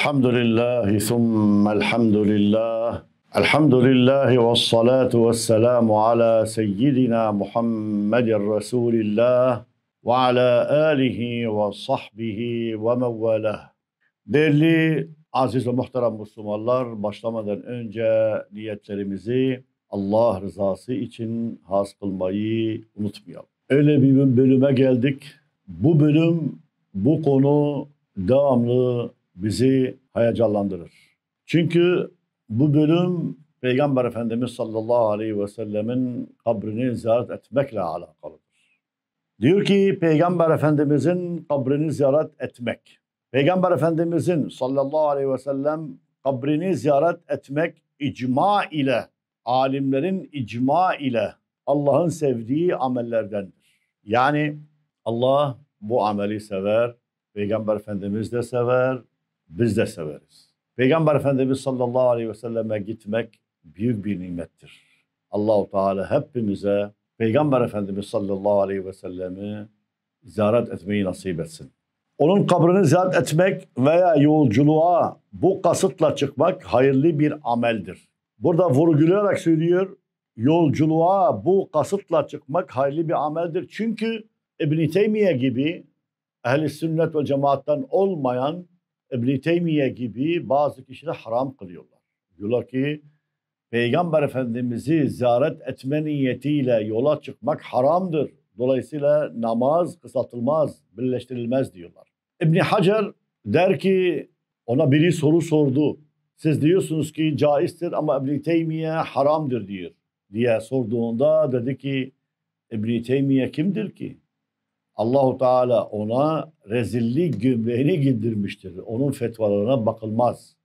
Elhamdülillahi thumma elhamdülillah. Elhamdülillahi ve salatu ve selamu ala seyyidina Muhammedin Resulillah ve ala alihi ve sahbihi ve mevvelah. Değerli aziz ve muhterem Müslümanlar, başlamadan önce niyetlerimizi Allah rızası için has kılmayı unutmayalım. Öyle bir bölüme geldik. Bu bölüm, bu konu devamlı bizi heyecanlandırır. Çünkü bu bölüm Peygamber Efendimiz sallallahu aleyhi ve sellemin kabrini ziyaret etmekle alakalıdır. Diyor ki Peygamber Efendimizin kabrini ziyaret etmek. Peygamber Efendimizin sallallahu aleyhi ve sellem kabrini ziyaret etmek icma ile, alimlerin icma ile Allah'ın sevdiği amellerdendir. Yani Allah bu ameli sever, Peygamber Efendimiz de sever, biz de severiz. Peygamber Efendimiz sallallahu aleyhi ve selleme gitmek büyük bir nimettir. Allah-u Teala hepimize Peygamber Efendimiz sallallahu aleyhi ve sellemi ziyaret etmeyi nasip etsin. Onun kabrini ziyaret etmek veya yolculuğa bu kasıtla çıkmak hayırlı bir ameldir. Burada vurgulayarak söylüyor, yolculuğa bu kasıtla çıkmak hayırlı bir ameldir. Çünkü İbn-i Teymiye gibi ehl-i sünnet ve cemaattan olmayan İbn-i Teymiye gibi bazı kişiler haram kılıyorlar. Diyorlar ki Peygamber Efendimiz'i ziyaret etme niyetiyle yola çıkmak haramdır. Dolayısıyla namaz kısaltılmaz, birleştirilmez diyorlar. İbn Hacer der ki ona biri soru sordu. Siz diyorsunuz ki caizdir ama İbn Teymiye haramdır diyor diye sorduğunda dedi ki İbn Teymiye kimdir ki? Allahu Teala ona rezillik gömleğini giydirmiştir. Onun fetvalarına bakılmaz.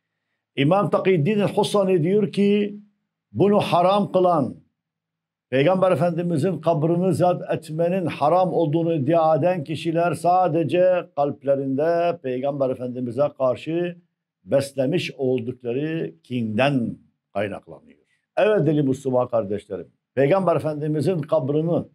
İmam Takiyüddin el-Husani diyor ki bunu haram kılan, Peygamber Efendimizin kabrini ziyaret etmenin haram olduğunu iddia eden kişiler sadece kalplerinde Peygamber Efendimiz'e karşı beslemiş oldukları kinden kaynaklanıyor. Evet deli Müslüman kardeşlerim, Peygamber Efendimizin kabrini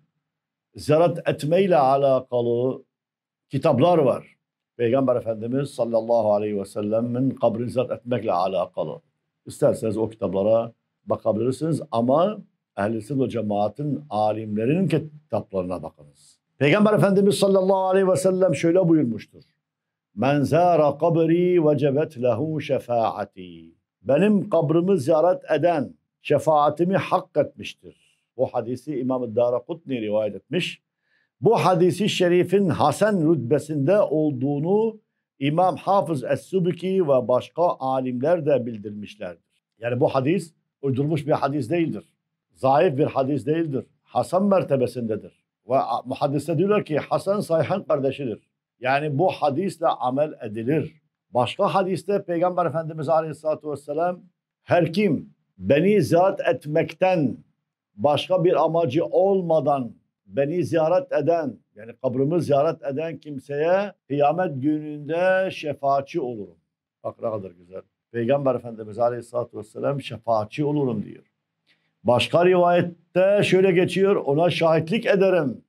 ziyaret etmeyle alakalı kitaplar var. Peygamber Efendimiz sallallahu aleyhi ve sellem'in kabrini ziyaret etmekle alakalı. İsterseniz o kitaplara bakabilirsiniz ama ehl-i sünnet ve cemaatin alimlerinin kitaplarına bakınız. Peygamber Efendimiz sallallahu aleyhi ve sellem şöyle buyurmuştur. Men zâra kabri vecebet lehu şefaati. Benim kabrimi ziyaret eden şefaatimi hak etmiştir. Bu hadisi İmam-ı Daraqutni rivayet etmiş. Bu hadisi şerifin Hasan rütbesinde olduğunu İmam Hafız Es-Subki ve başka alimler de bildirmişlerdir. Yani bu hadis uydurmuş bir hadis değildir. Zayıf bir hadis değildir. Hasan mertebesindedir. Ve muhaddisler diyorlar ki Hasan Sayhan kardeşidir. Yani bu hadisle amel edilir. Başka hadiste Peygamber Efendimiz Aleyhisselatü Vesselam her kim beni ziyaret etmekten başka bir amacı olmadan beni ziyaret eden, yani kabrimi ziyaret eden kimseye kıyamet gününde şefaatçi olurum. Bak ne kadar güzel. Peygamber Efendimiz Aleyhisselatü Vesselam şefaatçi olurum diyor. Başka rivayette şöyle geçiyor, ona şahitlik ederim.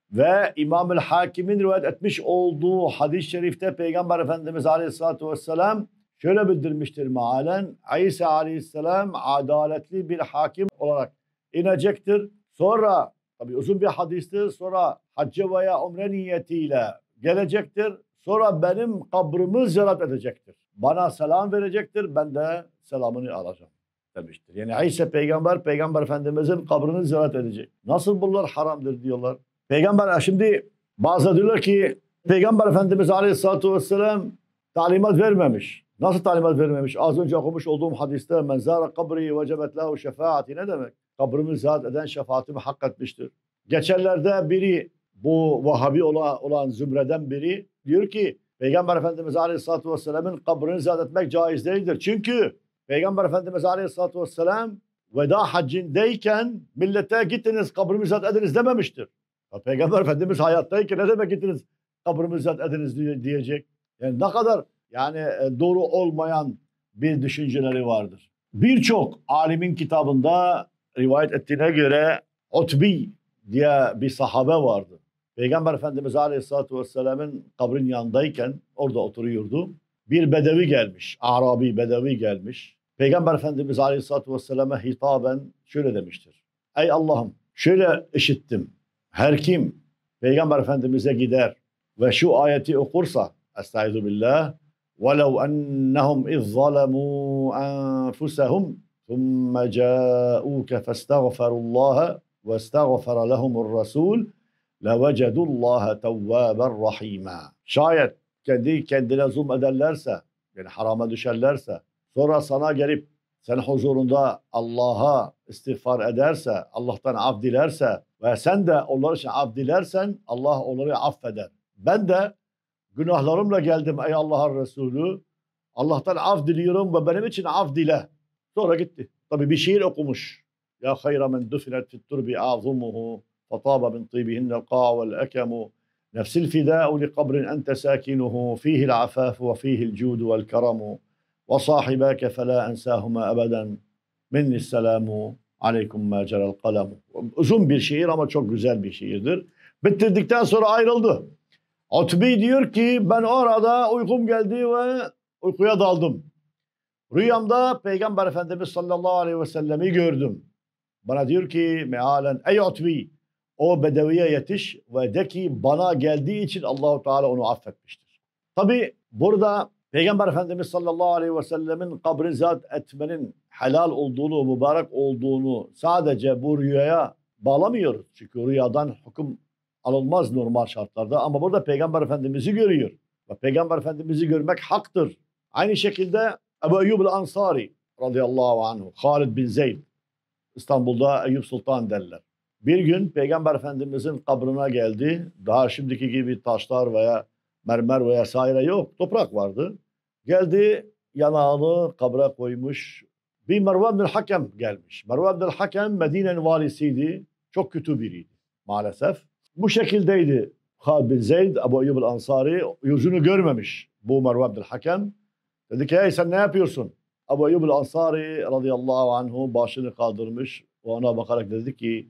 Ve İmam-ül Hakim'in rivayet etmiş olduğu hadis-i şerifte Peygamber Efendimiz Aleyhisselatü Vesselam şöyle bildirmiştir mealen. İsa Aleyhisselam adaletli bir hakim olarak inecektir. Sonra tabi uzun bir hadistir. Sonra hacca veya umre niyetiyle gelecektir. Sonra benim kabrimi ziyaret edecektir. Bana selam verecektir. Ben de selamını alacağım demiştir. Yani İsa Peygamber Efendimizin kabrini ziyaret edecek. Nasıl bunlar haramdır diyorlar. Peygamber şimdi bazı diyorlar ki Peygamber Efendimiz Aleyhisselatü Vesselam talimat vermemiş. Nasıl talimat vermemiş? Az önce okumuş olduğum hadiste men zâre kabri vecebet lehu şefaati ne demek? Kabrimi ziyaret eden şefaatimi hak etmiştir. Geçenlerde biri bu Vahabi olan zümreden biri diyor ki Peygamber Efendimiz Aleyhisselatü Vesselam'ın kabrini ziyaret etmek caiz değildir. Çünkü Peygamber Efendimiz Aleyhisselatü Vesselam veda haccindeyken millete gittiniz kabrimi ziyaret ediniz dememiştir. Peygamber Efendimiz hayattayken ne demek gittiniz kabrimi ziyaret ediniz diyecek. Yani ne kadar doğru olmayan bir düşünceleri vardır. Birçok alimin kitabında rivayet ettiğine göre Utbi diye bir sahabe vardı. Peygamber Efendimiz Aleyhisselatü Vesselam'ın kabrin yanındayken orada oturuyordu. bir bedevi gelmiş. Arabi bedevi gelmiş. Peygamber Efendimiz Aleyhisselatü Vesselam'a hitaben şöyle demiştir. Ey Allah'ım, şöyle işittim. Her kim Peygamber Efendimiz'e gider ve şu ayeti okursa, Estaizu billah, وَلَوْ أَنَّهُمْ اِذْ ظَلَمُوا أَنفُسَهُمْ ثُمَّ جَاءُوكَ فَاسْتَغْفَرُوا اللّٰهَ وَاسْتَغْفَرَ لَهُمُ الرَّسُولُ لَوَجَدُوا اللّٰهَ تَوَّابًا رَحِيمًا. Şayet kendi kendine zulmederlerse, yani harama düşerlerse, sonra sana gelip sen huzurunda Allah'a istiğfar ederse, Allah'tan af dilerse ve sen de onlar için af dilersen Allah onları affeder. Ben de günahlarımla geldim ey Allah'ın Resulü. Allah'tan af diliyorum ve benim için af dile. Sonra gitti. Tabi bir şiir okumuş. Ya hayra men dufinet fit turbi a'zumuhu fataba min tibihinnel qa'a vel ekemu nefsil fidâ'u li kabrin ente sâkinuhu fihil afâfu ve fihil cûdu vel keramu ve sahibâke felâ ensâhuma ebeden minnisselamu aleykum mâ cerel kalemu. Uzun bir şiir ama çok güzel bir şiirdir. Bitirdikten sonra ayrıldı. Utbi diyor ki ben orada uykum geldi ve uykuya daldım. Rüyamda Peygamber Efendimiz sallallahu aleyhi ve sellemi gördüm. Bana diyor ki mealen ey Utbi o bedeviye yetiş ve de ki bana geldiği için Allahu Teala onu affetmiştir. Tabi burada Peygamber Efendimiz sallallahu aleyhi ve sellemin kabri ziyaret etmenin helal olduğunu, mübarek olduğunu sadece bu rüyaya bağlamıyoruz. Çünkü rüyadan hüküm alınmaz normal şartlarda ama burada Peygamber Efendimiz'i görüyor. Ve Peygamber Efendimiz'i görmek haktır. Aynı şekilde Ebu Eyyub el-Ansari radıyallahu anhu, Halid bin Zeyd, İstanbul'da Eyüp Sultan derler. Bir gün Peygamber Efendimiz'in kabrına geldi. Daha şimdiki gibi taşlar veya mermer veya saire yok. Toprak vardı. Geldi yanağını kabra koymuş. Bir Mervan bin Hakem gelmiş. Mervan bin Hakem Medine'nin valisiydi. Çok kötü biriydi maalesef. Bu şekildeydi Halid bin Zeyd, Ebu Eyyub el-Ansari yüzünü görmemiş bu Mervan bin Hakem. Dedi ki hey sen ne yapıyorsun? Ebu Eyyub el-Ansari radıyallahu anhu başını kaldırmış ve ona bakarak dedi ki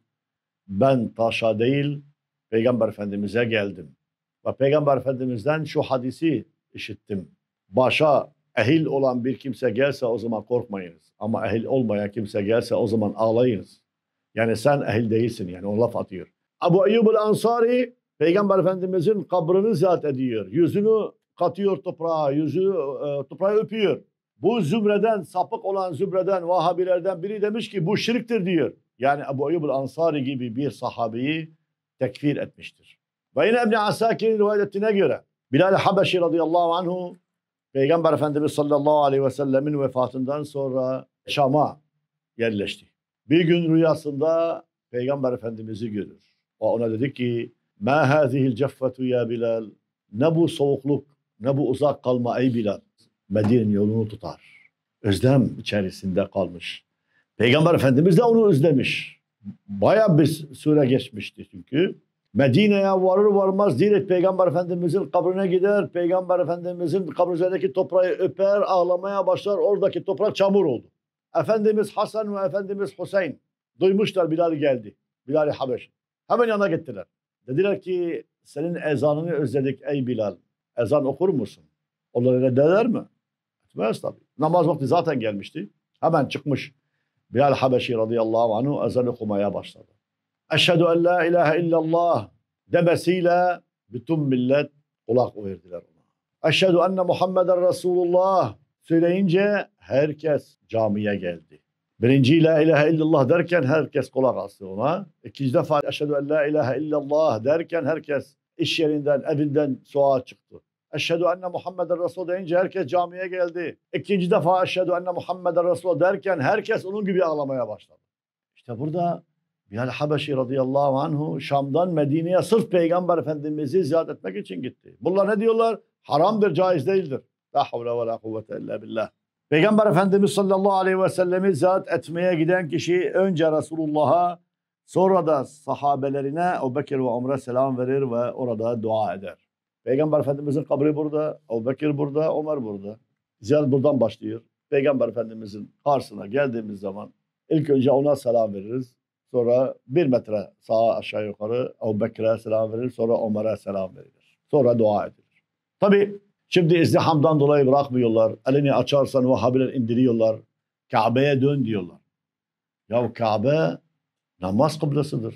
ben taşa değil Peygamber Efendimiz'e geldim. Ve Peygamber Efendimiz'den şu hadisi işittim. Başa ehil olan bir kimse gelse o zaman korkmayınız. Ama ehil olmayan kimse gelse o zaman ağlayınız. Yani sen ehil değilsin yani o laf atıyor. Ebu Eyyub el-Ansari Peygamber Efendimiz'in kabrini ziyaret ediyor. Yüzünü katıyor toprağa, toprağı öpüyor. Bu zümreden, sapık olan zümreden, Vahabilerden biri demiş ki bu şirktir diyor. Yani Ebu Eyyub el-Ansari gibi bir sahabeyi tekfir etmiştir. Ve yine İbn Asakir'in rivayetine göre Bilal-i Habeşi radıyallahu anhu Peygamber Efendimiz sallallahu aleyhi ve sellemin vefatından sonra Şam'a yerleşti. Bir gün rüyasında Peygamber Efendimiz'i görür. O ona dedi ki "Ma hazihil ceffetu ya Bilal?" Ne bu soğukluk, ne bu uzak kalma ey Bilal. Medine'nin yolunu tutar. Özlem içerisinde kalmış. Peygamber Efendimiz de onu özlemiş. Bayağı bir süre geçmişti çünkü. Medine'ye varır varmaz direkt Peygamber Efendimiz'in kabrine gider. Peygamber Efendimiz'in kabri üzerindeki toprağı öper, ağlamaya başlar. Oradaki toprak çamur oldu. Efendimiz Hasan ve Efendimiz Hüseyin duymuşlar Bilal geldi. Bilal-i Habeş. Hemen yanına gittiler. Dediler ki senin ezanını özledik ey Bilal. Ezan okur musun? Onlar öyle derler mi? Etmez tabii. Namaz vakti zaten gelmişti. Hemen çıkmış. Bilal Habeşi radıyallahu anhu ezan okumaya başladı. Eşhedü en la ilahe illallah demesiyle bütün millet kulak verdiler ona. Eşhedü enne Muhammeden Resulullah söyleyince herkes camiye geldi. Birinci la ilahe illallah derken herkes kulak astı ona. İkinci defa eşhedü en la ilahe illallah derken herkes iş yerinden, evinden soğuğa çıktı. Eşhedü enne Muhammeden Resul deyince herkes camiye geldi. İkinci defa eşhedü enne Muhammeden Resul derken herkes onun gibi ağlamaya başladı. İşte burada Bilal Habeşi radıyallahu anhu Şam'dan Medine'ye sırf Peygamber Efendimiz'i ziyaret etmek için gitti. Bunlar ne diyorlar? Haramdır, caiz değildir. La havle ve la kuvvete illa billah. Peygamber Efendimiz sallallahu aleyhi ve sellemi ziyaret etmeye giden kişi önce Resulullah'a sonra da sahabelerine Ebubekir ve Ömer'e selam verir ve orada dua eder. Peygamber Efendimiz'in kabri burada, Ebubekir burada, Ömer burada. Ziyaret buradan başlıyor. Peygamber Efendimiz'in karşısına geldiğimiz zaman ilk önce ona selam veririz. Sonra 1 metre sağa aşağı yukarı Ebubekir'e selam verir. Sonra Ömer'e selam verilir. Sonra dua edilir. Tabi Şimdi izdihamdan dolayı bırakmıyorlar. Elini açarsan Vahhabiler indiriyorlar. Kabe'ye dön diyorlar. Ya Kabe namaz kıblesidir.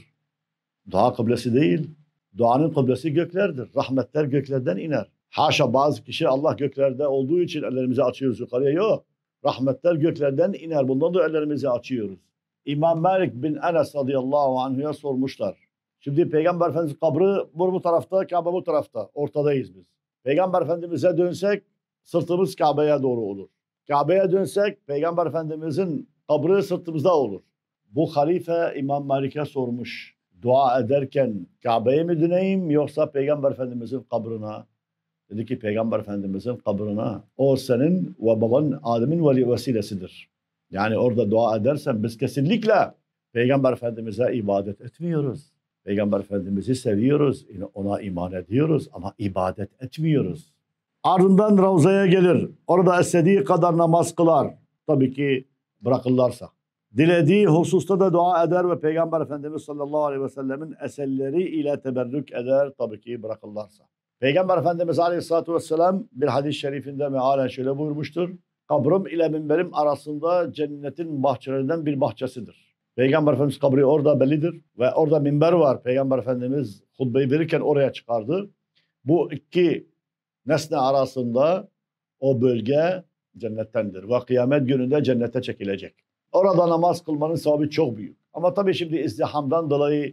Dua kıblesi değil. Duanın kıblesi göklerdir. Rahmetler göklerden iner. Haşa bazı kişi Allah göklerde olduğu için ellerimizi açıyoruz yukarıya. Yok. Rahmetler göklerden iner. Bundan da ellerimizi açıyoruz. İmam Malik bin Enes radıyallahu anh'a sormuşlar. Şimdi Peygamber Efendimiz kabri bu tarafta, Kabe bu tarafta. Ortadayız biz. Peygamber Efendimiz'e dönsek sırtımız Kabe'ye doğru olur. Kabe'ye dönsek Peygamber Efendimiz'in kabri sırtımızda olur. Bu halife İmam Malik'e sormuş. Dua ederken Kabe'ye mi döneyim yoksa Peygamber Efendimiz'in kabrine? Dedi ki Peygamber Efendimiz'in kabrine. O senin ve baban Adem'in vesilesidir. Yani orada dua edersen biz kesinlikle Peygamber Efendimiz'e ibadet etmiyoruz. Peygamber Efendimiz'i seviyoruz, ona iman ediyoruz ama ibadet etmiyoruz. Ardından Ravza'ya gelir. Orada istediği kadar namaz kılar. Tabii ki bırakırlarsa. Dilediği hususta da dua eder ve Peygamber Efendimiz sallallahu aleyhi ve sellemin eserleri ile teberrük eder. Tabii ki bırakırlarsa. Peygamber Efendimiz aleyhissalatu vesselam bir hadis-i şerifinde mealen şöyle buyurmuştur. Kabrim ile minberim arasında cennetin bahçelerinden bir bahçesidir. Peygamber Efendimiz kabri orada bellidir ve orada minber var. Peygamber Efendimiz hutbeyi verirken oraya çıkardı. Bu iki nesne arasında o bölge cennettendir ve kıyamet gününde cennete çekilecek. Orada namaz kılmanın sevabı çok büyük. Ama tabii şimdi izdihamdan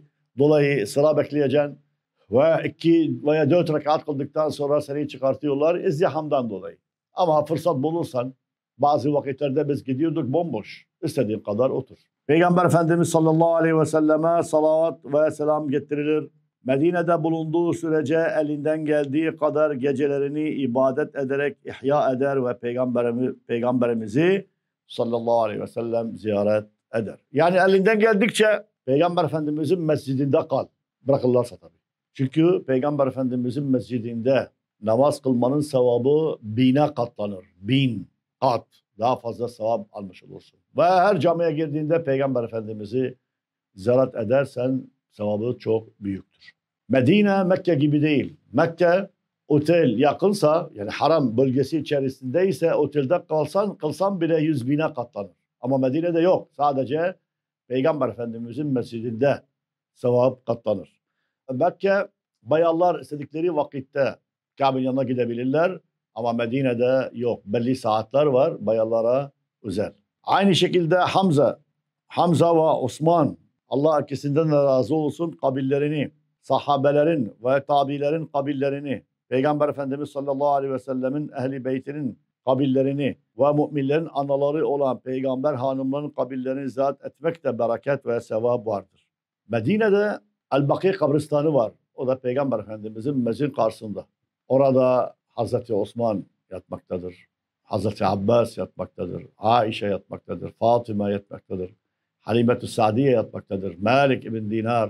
dolayı sıra bekleyeceksin ve 2 veya 4 rekat kıldıktan sonra seni çıkartıyorlar izdihamdan dolayı. Ama fırsat bulursan bazı vakitlerde biz gidiyorduk bomboş. İstediğin kadar otur. Peygamber Efendimiz sallallahu aleyhi ve selleme salavat ve selam getirilir. Medine'de bulunduğu sürece elinden geldiği kadar gecelerini ibadet ederek ihya eder ve Peygamberimizi sallallahu aleyhi ve sellem ziyaret eder. Yani elinden geldikçe Peygamber Efendimizin mescidinde kal. Bırakırlarsa tabii. Çünkü Peygamber Efendimizin mescidinde namaz kılmanın sevabı 1000'e katlanır. 1000 kat. Daha fazla sevap almış olursun. Ve her camiye girdiğinde Peygamber Efendimiz'i ziyaret edersen sevabı çok büyüktür. Medine Mekke gibi değil. Mekke otel yakınsa yani haram bölgesi içerisindeyse otelde kılsan bile 100.000'e katlanır. Ama Medine'de yok. Sadece Peygamber Efendimiz'in mescidinde sevap katlanır. Mekke bayanlar istedikleri vakitte Kabe'nin yanına gidebilirler. Ama Medine'de yok. Belli saatler var bayanlara özel. Aynı şekilde Hamza ve Osman Allah ikisinden de razı olsun kabillerini, sahabelerin ve tabilerin kabillerini, Peygamber Efendimiz sallallahu aleyhi ve sellemin ehli beytinin kabillerini ve müminlerin anaları olan peygamber hanımlarının kabillerini ziyaret etmek de bereket ve sevap vardır. Medine'de El-Baki kabristanı var. O da Peygamber Efendimizin mezin karşısında. Orada Hazreti Osman yatmaktadır. Hazreti Abbas yatmaktadır. Aişe yatmaktadır. Fatıma yatmaktadır. Halimetü Sadiye yatmaktadır. Malik ibn Dinar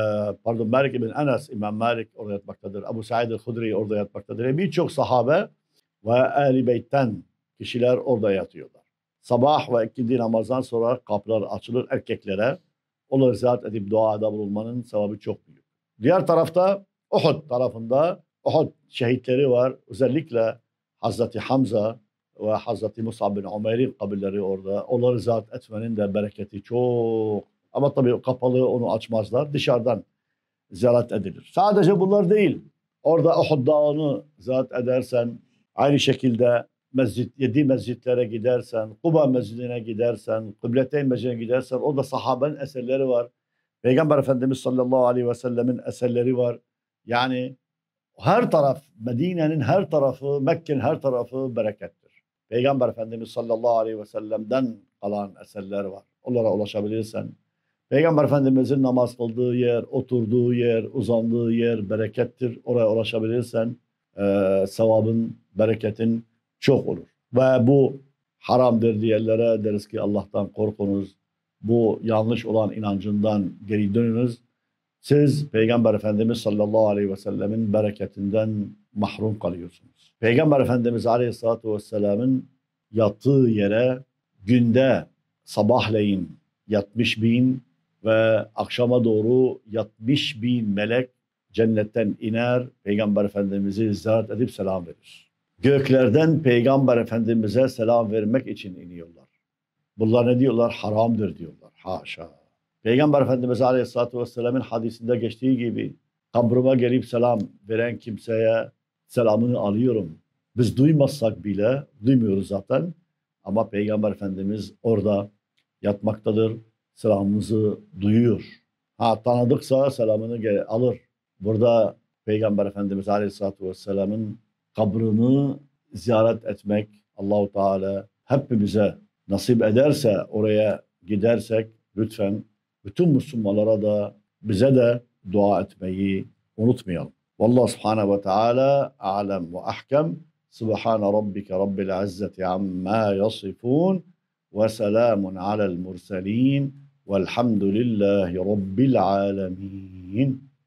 Malik ibn Enes, İmam Malik orada yatmaktadır. Ebu Said el-Hudri orada yatmaktadır. Yani birçok sahabe ve Ehl-i Beyt'ten kişiler orada yatıyorlar. Sabah ve ikindi namazdan sonra kapılar açılır erkeklere. Onları ziyaret edip duada bulunmanın sevabı çok büyük. Diğer tarafta Uhud tarafında Uhud şehitleri var. Özellikle Hazreti Hamza ve Hazreti Musab bin Umeyr'in kabirleri orada. Onları ziyaret etmenin de bereketi çok. Ama tabii kapalı onu açmazlar. Dışarıdan ziyaret edilir. Sadece bunlar değil. Orada Uhud Dağı'nı ziyaret edersen, aynı şekilde 7 mescitlere gidersen, Kuba Mescidine gidersen, Kıbleteyn Mescidine gidersen, orada sahabenin eserleri var. Peygamber Efendimiz sallallahu aleyhi ve sellemin eserleri var. Yani her taraf, Medine'nin her tarafı, Mekke'nin her tarafı berekettir. Peygamber Efendimiz sallallahu aleyhi ve sellem'den kalan eserler var. Onlara ulaşabilirsen. Peygamber Efendimiz'in namaz kıldığı yer, oturduğu yer, uzandığı yer berekettir. Oraya ulaşabilirsen sevabın, bereketin çok olur. Ve bu haramdır diyenlere deriz ki Allah'tan korkunuz. Bu yanlış olan inancından geri dönünüz. Siz Peygamber Efendimiz sallallahu aleyhi ve sellemin bereketinden mahrum kalıyorsunuz. Peygamber Efendimiz aleyhissalatu vesselamın yattığı yere günde sabahleyin 70.000 ve akşama doğru 70.000 melek cennetten iner, Peygamber Efendimiz'i ziyaret edip selam verir. göklerden Peygamber Efendimiz'e selam vermek için iniyorlar. Bunlar ne diyorlar? Haramdır diyorlar. Haşa. Peygamber Efendimiz Aleyhisselatü Vesselam'ın hadisinde geçtiği gibi kabrıma gelip selam veren kimseye selamını alıyorum. Biz duymazsak bile, duymuyoruz zaten. Ama Peygamber Efendimiz orada yatmaktadır. Selamımızı duyuyor. Ha, tanıdıksa selamını alır. Burada Peygamber Efendimiz Aleyhisselatü Vesselam'ın kabrini ziyaret etmek Allahu Teala hepimize nasip ederse oraya gidersek lütfen bütün Müslümanlara da bize de dua etmeyi unutmayalım. Vallahu Subhanahu ve Teala a'lem ve ahkem. Subhane rabbike rabbil izzeti amma yasifun ve selamun alel murselin velhamdülillahi rabbil alemin.